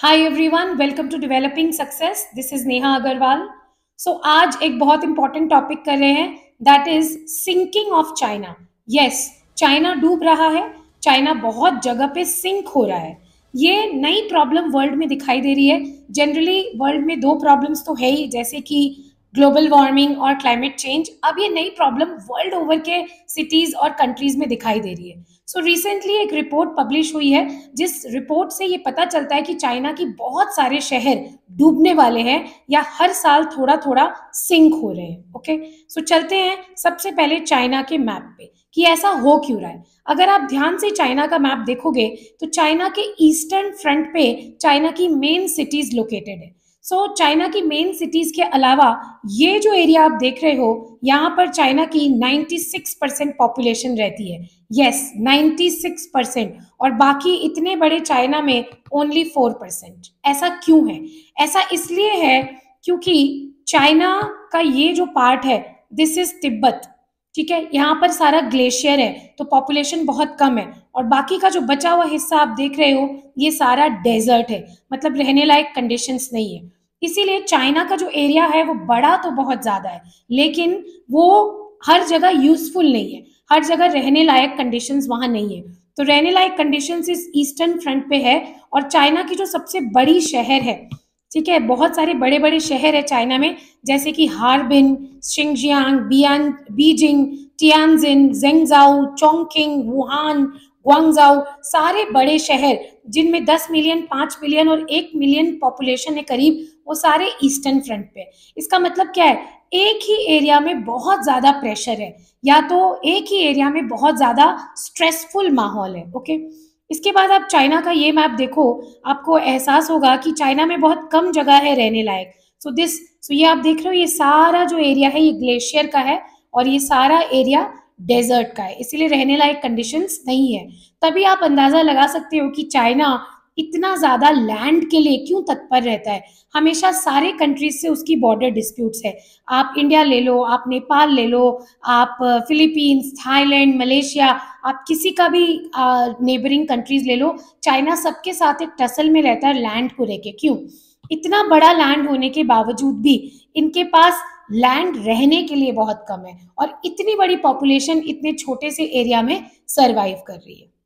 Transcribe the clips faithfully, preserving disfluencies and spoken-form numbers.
Hi everyone, welcome to developing success. This is Neha Agarwal. So आज एक बहुत इंपॉर्टेंट टॉपिक कर रहे हैं, that is sinking of China. Yes, China डूब रहा है। चाइना बहुत जगह पे सिंक हो रहा है। ये नई प्रॉब्लम वर्ल्ड में दिखाई दे रही है। जनरली वर्ल्ड में दो प्रॉब्लम्स तो है ही, जैसे कि ग्लोबल वार्मिंग और क्लाइमेट चेंज। अब ये नई प्रॉब्लम वर्ल्ड ओवर के सिटीज और कंट्रीज में दिखाई दे रही है। सो so, रिसेंटली एक रिपोर्ट पब्लिश हुई है, जिस रिपोर्ट से ये पता चलता है कि चाइना की बहुत सारे शहर डूबने वाले हैं या हर साल थोड़ा थोड़ा सिंक हो रहे हैं। ओके, सो चलते हैं सबसे पहले चाइना के मैप पे कि ऐसा हो क्यों रहा है। अगर आप ध्यान से चाइना का मैप देखोगे तो चाइना के ईस्टर्न फ्रंट पे चाइना की मेन सिटीज लोकेटेड है। सो so, चाइना की मेन सिटीज के अलावा ये जो एरिया आप देख रहे हो, यहाँ पर चाइना की छियानवे परसेंट पॉपुलेशन रहती है। यस, छियानवे परसेंट। और बाकी इतने बड़े चाइना में ओनली फोर परसेंट। ऐसा क्यों है? ऐसा इसलिए है क्योंकि चाइना का ये जो पार्ट है, दिस इज तिब्बत। ठीक है, यहाँ पर सारा ग्लेशियर है तो पॉपुलेशन बहुत कम है, और बाकी का जो बचा हुआ हिस्सा आप देख रहे हो ये सारा डेजर्ट है, मतलब रहने लायक कंडीशंस नहीं है। इसीलिए चाइना का जो एरिया है वो बड़ा तो बहुत ज्यादा है, लेकिन वो हर जगह यूजफुल नहीं है। हर जगह रहने लायक कंडीशंस वहां नहीं है। तो रहने लायक कंडीशंस इस ईस्टर्न फ्रंट पे है। और चाइना की जो सबसे बड़ी शहर है, ठीक है, बहुत सारे बड़े बड़े शहर है चाइना में, जैसे कि हार्बिन, शिंगजियांग, बियान Beijing, Tianjin, Zhengzhou, Chongqing, Wuhan, Guangzhou, सारे बड़े शहर जिनमें दस मिलियन, पाँच मिलियन और एक मिलियन पॉपुलेशन है करीब, वो सारे ईस्टर्न फ्रंट पे। इसका मतलब क्या है? एक ही एरिया में बहुत ज्यादा प्रेशर है, या तो एक ही एरिया में बहुत ज्यादा स्ट्रेसफुल माहौल है। ओके, इसके बाद आप चाइना का ये मैप देखो, आपको एहसास होगा कि चाइना में बहुत कम जगह है रहने लायक। सो दिस सो ये आप देख रहे हो, ये सारा जो एरिया है ये ग्लेशियर का है, और ये सारा एरिया डेजर्ट का है, इसीलिए रहने लायक कंडीशंस नहीं है। तभी आप अंदाजा लगा सकते हो कि चाइना इतना ज्यादा लैंड के लिए क्यों तत्पर रहता है। हमेशा सारे कंट्रीज से उसकी बॉर्डर डिस्प्यूट्स है। आप इंडिया ले लो, आप नेपाल ले लो, आप फिलीपींस, थाईलैंड, मलेशिया, आप किसी का भी नेबरिंग कंट्रीज ले लो, चाइना सबके साथ एक टसल में रहता है लैंड को लेके। क्यों? इतना बड़ा लैंड होने के बावजूद भी इनके पास लैंड रहने के लिए बहुत कम है, और इतनी बड़ी पॉपुलेशन इतने छोटे से एरिया में सरवाइव कर रही है।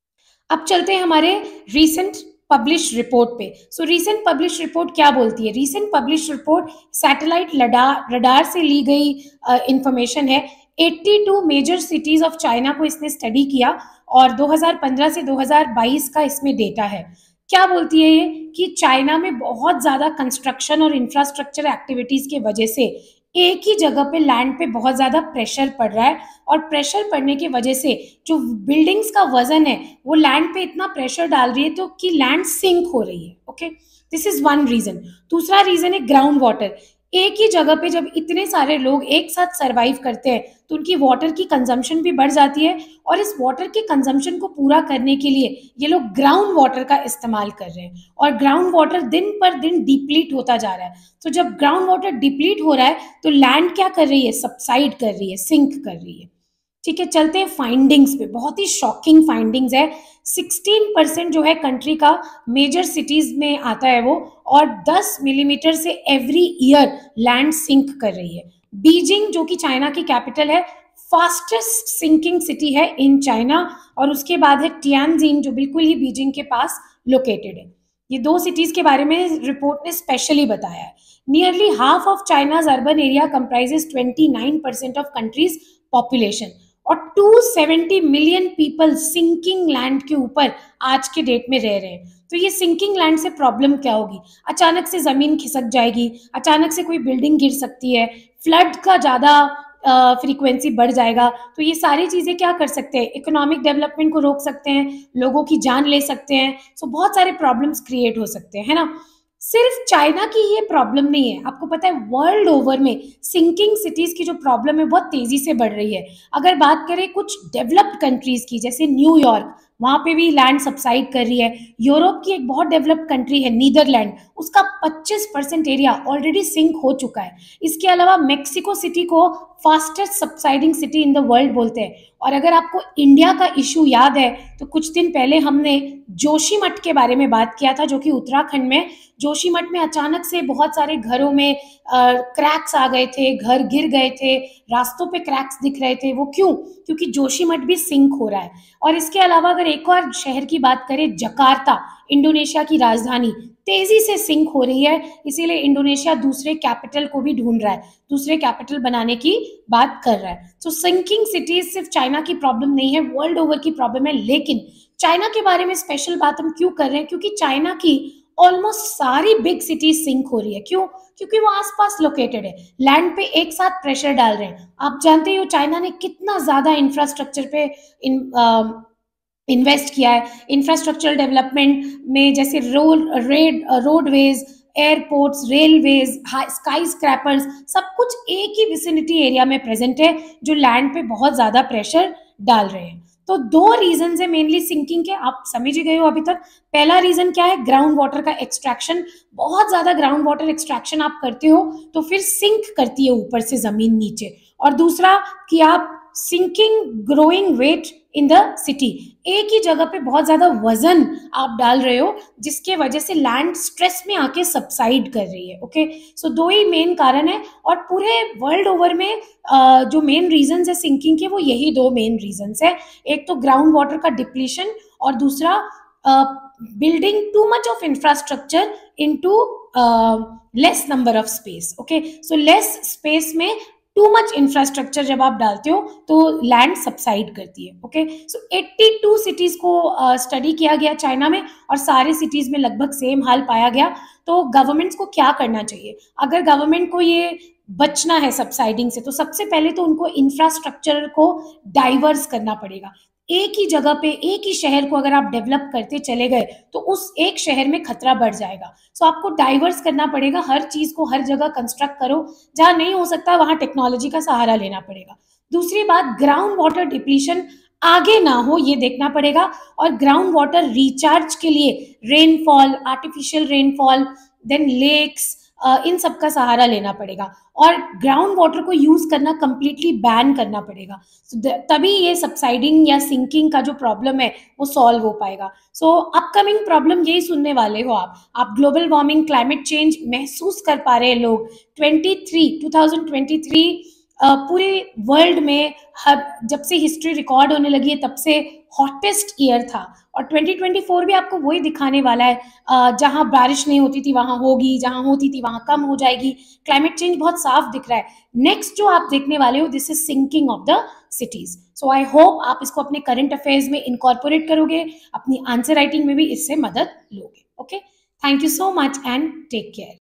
अब चलते हैं हमारे रीसेंट पब्लिश रिपोर्ट पे। सो रीसेंट पब्लिश रिपोर्ट क्या बोलती है? Recent publish report satellite radar से ली गई इंफॉर्मेशन uh, है। बयासी मेजर सिटीज ऑफ चाइना को इसने स्टडी किया, और दो हज़ार पंद्रह से दो हज़ार बाईस का इसमें डेटा है। क्या बोलती है ये? कि चाइना में बहुत ज्यादा कंस्ट्रक्शन और इंफ्रास्ट्रक्चर एक्टिविटीज के वजह से एक ही जगह पे लैंड पे बहुत ज्यादा प्रेशर पड़ रहा है, और प्रेशर पड़ने की वजह से जो बिल्डिंग्स का वजन है वो लैंड पे इतना प्रेशर डाल रही है तो कि लैंड सिंक हो रही है। Okay, this is one reason. दूसरा रीजन है ग्राउंड वाटर। एक ही जगह पे जब इतने सारे लोग एक साथ सरवाइव करते हैं तो उनकी वाटर की कंजम्पशन भी बढ़ जाती है, और इस वाटर के कंजम्पशन को पूरा करने के लिए ये लोग ग्राउंड वाटर का इस्तेमाल कर रहे हैं, और ग्राउंड वाटर दिन पर दिन डिप्लीट होता जा रहा है। तो जब ग्राउंड वाटर डिप्लीट हो रहा है तो लैंड क्या कर रही है? सबसाइड कर रही है, सिंक कर रही है। ठीक है, चलते हैं फाइंडिंग्स पे। बहुत ही शॉकिंग फाइंडिंग्स है। सोलह परसेंट जो है कंट्री का मेजर सिटीज में आता है वो, और दस मिलीमीटर से एवरी ईयर लैंड सिंक कर रही है। बीजिंग, जो कि चाइना की कैपिटल है, फास्टेस्ट सिंकिंग सिटी है इन चाइना, और उसके बाद है टियानजिन, जो बिल्कुल ही बीजिंग के पास लोकेटेड है। ये दो सिटीज के बारे में रिपोर्ट ने स्पेशली बताया है। Nearly half of China's urban area comprises twenty nine percent of country's population, और दो सौ सत्तर मिलियन पीपल सिंकिंग लैंड के ऊपर आज के डेट में रह रहे हैं। तो ये सिंकिंग लैंड से प्रॉब्लम क्या होगी? अचानक से जमीन खिसक जाएगी, अचानक से कोई बिल्डिंग गिर सकती है, फ्लड का ज्यादा फ्रीक्वेंसी बढ़ जाएगा। तो ये सारी चीजें क्या कर सकते हैं? इकोनॉमिक डेवलपमेंट को रोक सकते हैं, लोगों की जान ले सकते हैं। सो बहुत सारे प्रॉब्लम्स क्रिएट हो सकते हैं, है ना। सिर्फ चाइना की ये प्रॉब्लम नहीं है, आपको पता है वर्ल्ड ओवर में सिंकिंग सिटीज की जो प्रॉब्लम है बहुत तेजी से बढ़ रही है। अगर बात करें कुछ डेवलप्ड कंट्रीज की, जैसे न्यूयॉर्क, वहाँ पे भी लैंड सबसाइड कर रही है। यूरोप की एक बहुत डेवलप्ड कंट्री है नीदरलैंड, उसका पच्चीस परसेंट एरिया ऑलरेडी सिंक हो चुका है। इसके अलावा मेक्सिको सिटी को fastest subsiding city in the world बोलते हैं। और अगर आपको इंडिया का इशू याद है तो कुछ दिन पहले हमने जोशीमठ के बारे में बात किया था, जो कि उत्तराखंड में, जोशीमठ में अचानक से बहुत सारे घरों में क्रैक्स आ गए थे, घर गिर गए थे, रास्तों पे क्रैक्स दिख रहे थे। वो क्यों? क्योंकि जोशीमठ भी सिंक हो रहा है। और इसके अलावा अगर एक और शहर की बात करें, जकार्ता, इंडोनेशिया की राजधानी, तेजी से सिंक हो रही है, इसीलिए इंडोनेशिया दूसरे कैपिटल को भी ढूंढ रहा है, दूसरे कैपिटल बनाने की बात कर रहा है। तो सिंकिंग सिटीज सिर्फ चाइना की प्रॉब्लम नहीं है, वर्ल्ड ओवर की प्रॉब्लम है। लेकिन चाइना के बारे में स्पेशल बात हम क्यों कर रहे हैं? क्योंकि चाइना की ऑलमोस्ट सारी बिग सिटीज सिंक हो रही है। क्यों? क्योंकि वो आसपास लोकेटेड है, लैंड पे एक साथ प्रेशर डाल रहे हैं। आप जानते हो चाइना ने कितना ज्यादा इंफ्रास्ट्रक्चर पे इन इन्वेस्ट किया है। इंफ्रास्ट्रक्चरल डेवलपमेंट में जैसे road red roadways, airports, railways, skyscrapers, सब कुछ एक ही विसिनिटी एरिया में प्रेजेंट है, जो लैंड पे बहुत ज्यादा प्रेशर डाल रहे हैं। तो दो रीजन है मेनली सिंकिंग के, आप समझ ही गए हो अभी तक। पहला रीजन क्या है? ग्राउंड वाटर का एक्सट्रैक्शन। बहुत ज्यादा ग्राउंड वाटर एक्सट्रैक्शन आप करते हो तो फिर सिंक करती है ऊपर से जमीन नीचे। और दूसरा कि आप sinking growing weight in the city, एक ही जगह पे बहुत ज्यादा वजन आप डाल रहे हो, जिसके वजह से लैंड स्ट्रेस में आके सबसाइड कर रही है। ओके, सो दो ही मेन कारण है। और पूरे वर्ल्ड ओवर में uh, जो मेन रीजन है सिंकिंग के, वो यही दो मेन रीजन है। एक तो ग्राउंड वाटर का डिप्लीशन, और दूसरा building too much of infrastructure into less number of space. Okay, so less space में टू मच इंफ्रास्ट्रक्चर जब आप डालते हो तो लैंड सबसाइड करती है। ओके, सो बयासी सिटीज को स्टडी uh, किया गया चाइना में, और सारे सिटीज में लगभग सेम हाल पाया गया। तो गवर्नमेंट्स को क्या करना चाहिए? अगर गवर्नमेंट को ये बचना है सबसाइडिंग से, तो सबसे पहले तो उनको इंफ्रास्ट्रक्चर को डाइवर्स करना पड़ेगा। एक ही जगह पे एक ही शहर को अगर आप डेवलप करते चले गए तो उस एक शहर में खतरा बढ़ जाएगा। सो so, आपको डाइवर्स करना पड़ेगा, हर चीज को हर जगह कंस्ट्रक्ट करो, जहां नहीं हो सकता वहां टेक्नोलॉजी का सहारा लेना पड़ेगा। दूसरी बात, ग्राउंड वाटर डिप्लीशन आगे ना हो ये देखना पड़ेगा, और ग्राउंड वाटर रिचार्ज के लिए rainfall, artificial rainfall, then lakes, Uh, इन सब का सहारा लेना पड़ेगा, और ग्राउंड वाटर को यूज करना कंप्लीटली बैन करना पड़ेगा। so, तभी ये सबसाइडिंग या सिंकिंग का जो प्रॉब्लम है वो सॉल्व हो पाएगा। सो अपकमिंग प्रॉब्लम यही सुनने वाले हो आप आप ग्लोबल वार्मिंग, क्लाइमेट चेंज महसूस कर पा रहे हैं लोग। तेईस दो हज़ार तेईस Uh, पूरे वर्ल्ड में हर जब से हिस्ट्री रिकॉर्ड होने लगी है तब से हॉटेस्ट ईयर था, और दो हज़ार चौबीस भी आपको वही दिखाने वाला है। uh, जहां बारिश नहीं होती थी वहां होगी, जहां होती थी वहां कम हो जाएगी। क्लाइमेट चेंज बहुत साफ दिख रहा है। नेक्स्ट जो आप देखने वाले हो, this is sinking of the cities. So I hope आप इसको अपने करंट अफेयर्स में इनकॉर्पोरेट करोगे, अपनी आंसर राइटिंग में भी इससे मदद लोगे। Okay, thank you so much and take care.